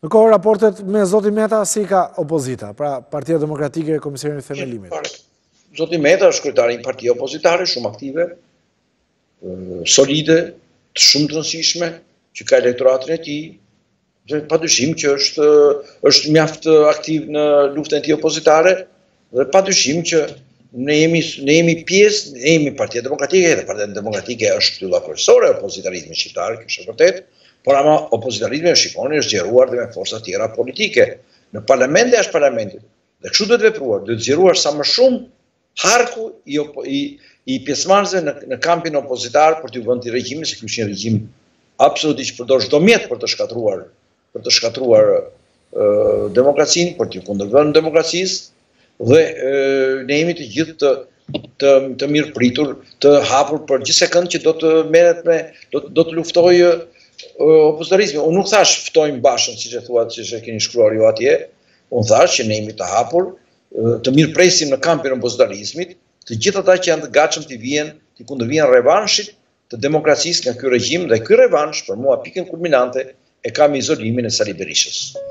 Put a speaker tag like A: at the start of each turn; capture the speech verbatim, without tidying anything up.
A: Në kohë raportet me Zoti Meta si ka opozita, pra Partia Demokratike e Komisionin e Themelimit?
B: Zoti Meta është kryetari i një partie opozitare shumë aktive, solide, shumë të rëndësishme, që ka elektoratin e tij, padyshim që është është mjaft aktiv në luftën e tij opozitare dhe padyshim që ne jemi ne jemi pjesë, ne jemi Partia Demokratike, dhe Partia Demokratike është ylla kryesore e opozitarizmit shqiptar, kjo është e vërtetë, por ama opozitarizmi e shikoni është zgjeruar dhe me forca tjera politike në parlament dhe jashtë parlamentit. Dhe kështu duhet vepruar, duhet zgjeruar sa më shumë harku i i, i pjesëmarrësve në, në kampin opozitar për t'u vënë regjimin, se ky është një regjim absolutisht që përdor çdo mjet për të shkatruar për të shkatruar uh, demokracinë, për t'u kundërvënë demokracisë, dhe uh, ne jemi të gjithë të të, të mirëpritur, të hapur për gjithë sekond që do të merret me do, do të luftojë uh, opozitarizmin. Unë nuk thash ftojmë Bashën, siç e thuat, siç e keni shkruar ju atje. Unë thash që ne jemi të hapur, uh, të mirëpresim në kampin e opozitarizmit, të gjithë ata që janë të gatshëm të vijnë, të kundërvijnë revanshit të demokracisë nga ky regjim, dhe ky revansh për mua pikën kulminante e kam izolimin e Sali Berishës.